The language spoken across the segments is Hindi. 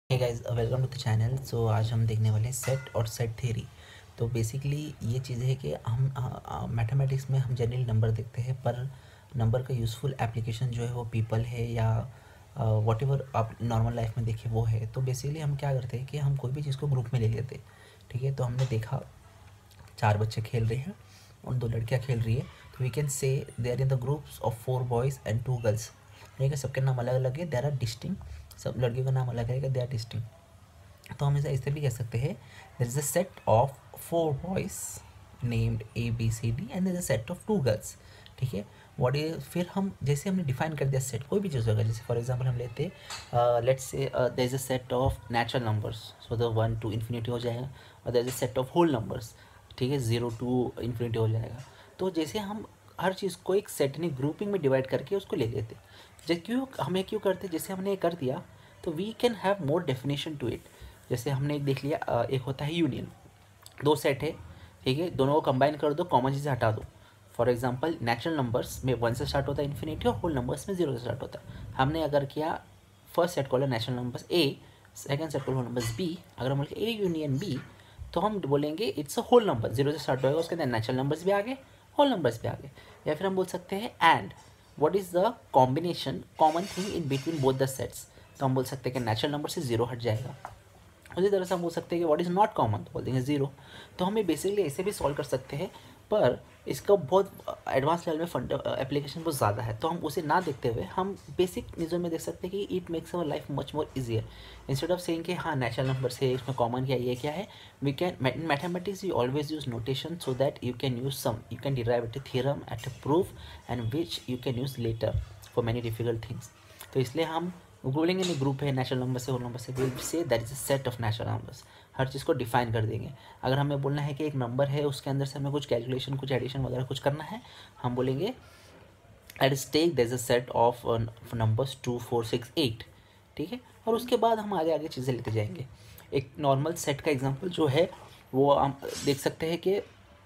Hey guys, welcome to the channel. So आज हम देखने वाले हैं सेट और सेट थ्योरी। तो बेसिकली ये चीज़ है कि हम मैथमेटिक्स में हम जनरली नंबर देखते हैं, पर नंबर का यूज़फुल एप्लीकेशन जो है वो पीपल है या वॉट एवर आप नॉर्मल लाइफ में देखें वो है। तो बेसिकली हम क्या करते हैं कि हम कोई भी चीज़ को ग्रुप में ले लेते हैं। ठीक है, तो हमने देखा 4 बच्चे खेल रहे हैं और 2 लड़कियां खेल रही है। तो we can say they are in the groups of 4 boys and 2 girls. ठीक है, सबके नाम अलग अलग है, दे आर डिस्टिंग। सब लड़कियों का नाम अलग है, दे आर डिस्टिंग। तो हम इसे ऐसे भी कह सकते हैं, there is a set of 4 boys named A B C D and there is a set of 2 girls. ठीक है, व्हाट इज, फिर हम जैसे हमने डिफाइन कर दिया सेट, कोई भी चीज़ होगा, जैसे फॉर एग्जांपल हम लेते let's say there is a set of natural numbers, so the 1 to infinity हो जाएगा, और there is a set of whole numbers. ठीक है, 0 टू इन्फिनिटी हो जाएगा। तो जैसे हम हर चीज़ को एक सेट ने ग्रुपिंग में डिवाइड करके उसको ले लेते, जैसे क्यों हमें क्यों करते, जैसे हमने ये कर दिया तो we can have more definition to it. जैसे हमने एक देख लिया, एक होता है यूनियन, 2 सेट है, ठीक है, दोनों को कंबाइन कर दो, कॉमन चीज़ें हटा दो। फॉर एग्जांपल नेचुरल नंबर्स में 1 से स्टार्ट होता है इन्फिनिटी, और होल नंबर्स में 0 से स्टार्ट होता है। हमने अगर किया फर्स्ट सेट को natural numbers A, second set को होल नंबर्स बी, अगर हम बोले ए यूनियन बी, तो हम बोलेंगे इट्स अ होल नंबर, 0 से स्टार्ट होएगा, उसके अंदर नेचुरल नंबर्स भी आ गए, होल नंबर्स भी आ गए। या फिर हम बोल सकते हैं and what is the combination common thing in between both the sets. तो हम बोल सकते हैं कि नेचुरल नंबर से 0 हट जाएगा। उसी तरह से हम बोल सकते हैं कि व्हाट इज़ नॉट कॉमन, तो बोल देंगे 0। तो हम ये बेसिकली ऐसे भी सॉल्व कर सकते हैं, पर इसका बहुत एडवांस लेवल में फंड एप्लीकेशन बहुत ज़्यादा है, तो हम उसे ना देखते हुए हम बेसिक चीज़ों में देख सकते हैं कि it makes our life much more easier. Instead of saying कि हाँ नेचुरल नंबर से इसमें कॉमन क्या है, ये क्या है, we can in mathematics you always use notation so that you can use some, you can derive at a theorem at a proof and which you can use later for many difficult things. तो इसलिए हम बोलेंगे नहीं ग्रुप है नेचुरल नंबर से होल नंबर से, will say that is a set of natural numbers. हर चीज़ को डिफाइन कर देंगे। अगर हमें बोलना है कि एक नंबर है, उसके अंदर से हमें कुछ कैलकुलेशन, कुछ एडिशन वगैरह कुछ करना है, हम बोलेंगे at stake there is a set of numbers 2 4 6 8। ठीक है, और उसके बाद हम आगे आगे चीज़ें लेते जाएंगे। एक नॉर्मल सेट का एग्जाम्पल जो है वो हम देख सकते हैं कि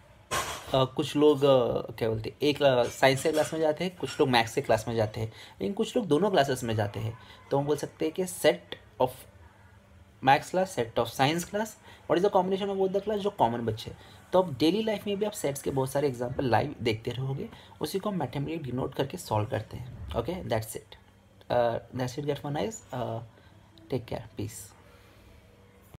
कुछ लोग क्या बोलते हैं, एक साइंस के क्लास में जाते हैं, कुछ लोग मैथ्स के क्लास में जाते हैं, लेकिन कुछ लोग दोनों क्लासेस में जाते हैं। तो हम बोल सकते हैं कि set of maths class, set of science class, what is the combination of both the class, जो कॉमन बच्चे। तो अब डेली लाइफ में भी आप सेट्स के बहुत सारे एग्जाम्पल लाइव देखते रहोगे, उसी को हम मैथमेटिकली डिनोट करके सॉल्व करते हैं। Okay, that's it, get for nice, take care, piece.